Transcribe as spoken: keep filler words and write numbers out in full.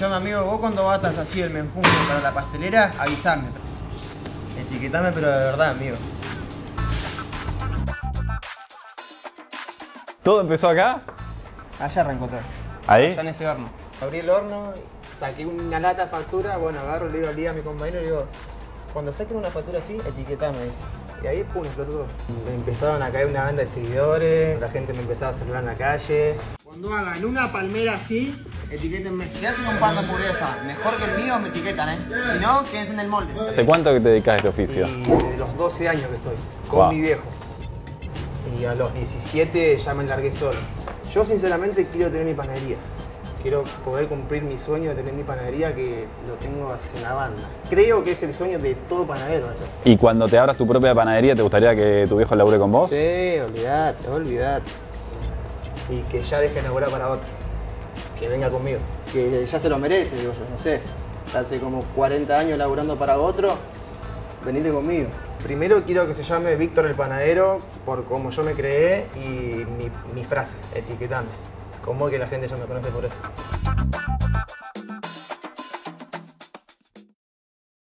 Escuchame, amigo, vos cuando batas así el menjunje para la pastelera, avísame. Etiquetame, pero de verdad, amigo. ¿Todo empezó acá? Allá arrancó todo. ¿Ahí? Allá en ese horno. Abrí el horno, saqué una lata de factura, bueno, agarro, le digo al día a mi compañero y digo, cuando saquen una factura así, etiquetame. Y ahí, pum, explotó todo. Me empezaron a caer una banda de seguidores, la gente me empezaba a saludar en la calle. Cuando hagan una palmera así, etiquétenme. Si hacen un pan de hamburguesa mejor que el mío, me etiquetan, ¿eh? Si no, quédense en el molde. ¿Hace cuánto que te dedicas a este oficio? Y desde los doce años que estoy, con Wow. mi viejo. Y a los diecisiete ya me enlargué solo. Yo sinceramente quiero tener mi panadería. Quiero poder cumplir mi sueño de tener mi panadería, que lo tengo hace una banda. Creo que es el sueño de todo panadero esto. ¿Y cuando te abras tu propia panadería, te gustaría que tu viejo labure con vos? Sí, olvidate, olvidate. Y que ya deje de laburar para otro. Que venga conmigo. Que ya se lo merece, digo yo, no sé. Hace como cuarenta años laburando para otro, venite conmigo. Primero quiero que se llame Víctor el Panadero por cómo yo me creé y mi, mi frase, etiquetame. Como que la gente ya me conoce por eso.